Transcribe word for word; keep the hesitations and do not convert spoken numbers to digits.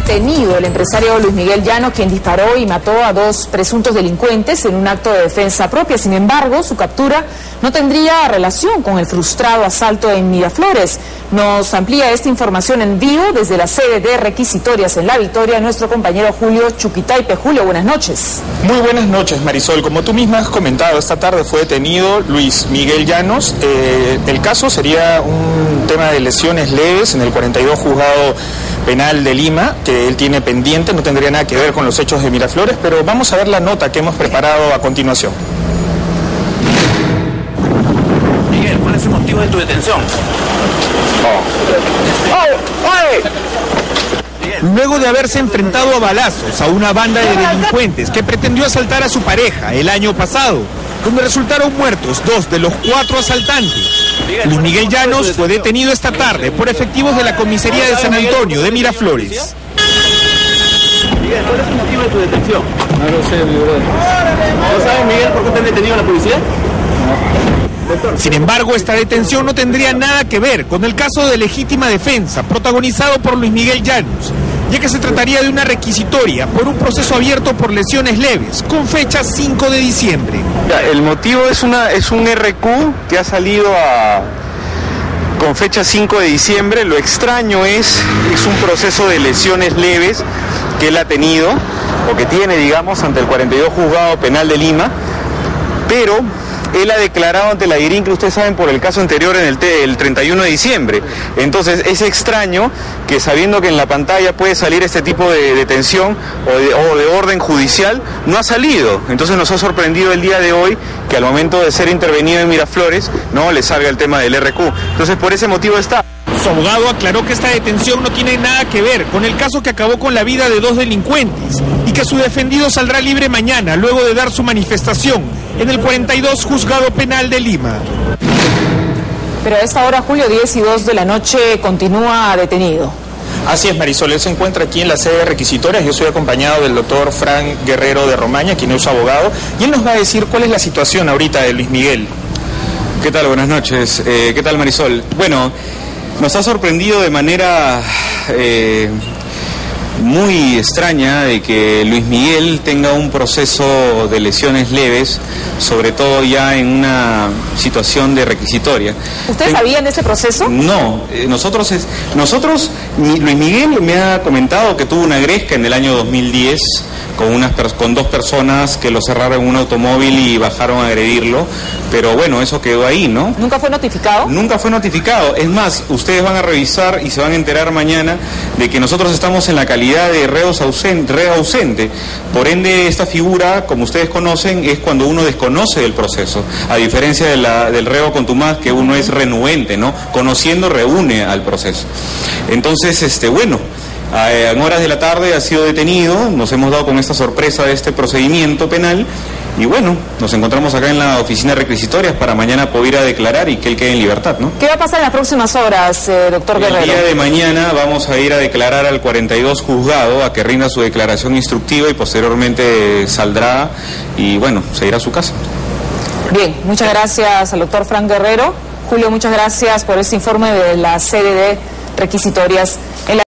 detenido el empresario Luis Miguel Llano, quien disparó y mató a dos presuntos delincuentes en un acto de defensa propia. Sin embargo, su captura no tendría relación con el frustrado asalto en Miraflores. Nos amplía esta información en vivo desde la sede de requisitorias en La Victoria nuestro compañero Julio Chuquitaipe. Julio, buenas noches. Muy buenas noches, Marisol. Como tú misma has comentado, esta tarde fue detenido Luis Miguel Llanos. Eh, el caso sería un tema de lesiones leves en el cuarenta y dos Juzgado Penal de Lima, que él tiene pendiente, no tendría nada que ver con los hechos de Miraflores, pero vamos a ver la nota que hemos preparado a continuación. Miguel, ¿cuál es el motivo de tu detención? Oh. Oh, ¡Ay! Luego de haberse enfrentado a balazos a una banda de delincuentes que pretendió asaltar a su pareja el año pasado, donde resultaron muertos dos de los cuatro asaltantes, Luis Miguel Llanos fue detenido esta tarde por efectivos de la comisaría de San Antonio de Miraflores. Miguel, ¿cuál es el motivo de tu detención? No lo sé, mi brother. ¿No sabes, Miguel, por qué te han detenido la policía? Sin embargo, esta detención no tendría nada que ver con el caso de legítima defensa protagonizado por Luis Miguel Llanos, ya que se trataría de una requisitoria por un proceso abierto por lesiones leves, con fecha cinco de diciembre. El motivo es, una, es un R Q que ha salido a, con fecha cinco de diciembre. Lo extraño es, es un proceso de lesiones leves que él ha tenido, o que tiene, digamos, ante el cuarenta y dos Juzgado Penal de Lima, pero él ha declarado ante la DIRIN, que ustedes saben, por el caso anterior en el, el treinta y uno de diciembre. Entonces es extraño que, sabiendo que en la pantalla puede salir este tipo de detención o de, o de orden judicial, no ha salido. Entonces nos ha sorprendido el día de hoy que al momento de ser intervenido en Miraflores no le salga el tema del R Q. Entonces por ese motivo está. Su abogado aclaró que esta detención no tiene nada que ver con el caso que acabó con la vida de dos delincuentes y que su defendido saldrá libre mañana luego de dar su manifestación en el cuarenta y dos Juzgado Penal de Lima. Pero a esta hora, Julio, diez y dos de la noche, continúa detenido. Así es, Marisol, él se encuentra aquí en la sede de requisitorias. Yo soy acompañado del doctor Frank Guerrero de Romaña, quien es su abogado, y él nos va a decir cuál es la situación ahorita de Luis Miguel. ¿Qué tal? Buenas noches. Eh, ¿Qué tal, Marisol? Bueno, nos ha sorprendido de manera eh, muy extraña de que Luis Miguel tenga un proceso de lesiones leves, sobre todo ya en una situación de requisitoria. ¿Ustedes Ten... sabían de ese proceso? No, eh, nosotros, es... nosotros, Luis Miguel me ha comentado que tuvo una gresca en el año dos mil diez con, unas con dos personas que lo cerraron en un automóvil y bajaron a agredirlo, pero bueno, eso quedó ahí, ¿no? ¿Nunca fue notificado? Nunca fue notificado. Es más, ustedes van a revisar y se van a enterar mañana de que nosotros estamos en la calidad de reos ausente, reo ausente. Por ende, esta figura, como ustedes conocen, es cuando uno desconoce del proceso, a diferencia de la, del reo contumaz, que uno es renuente, ¿no? Conociendo, reúne al proceso. Entonces, este, bueno, en horas de la tarde ha sido detenido, nos hemos dado con esta sorpresa de este procedimiento penal y bueno, nos encontramos acá en la oficina de requisitorias para mañana poder ir a declarar y que él quede en libertad, ¿no? ¿Qué va a pasar en las próximas horas, eh, doctor Guerrero? El día de mañana vamos a ir a declarar al cuarenta y dos Juzgado a que rinda su declaración instructiva y posteriormente saldrá y bueno, se irá a su casa. Bien, muchas gracias al doctor Frank Guerrero. Julio, muchas gracias por este informe de la sede de requisitorias en la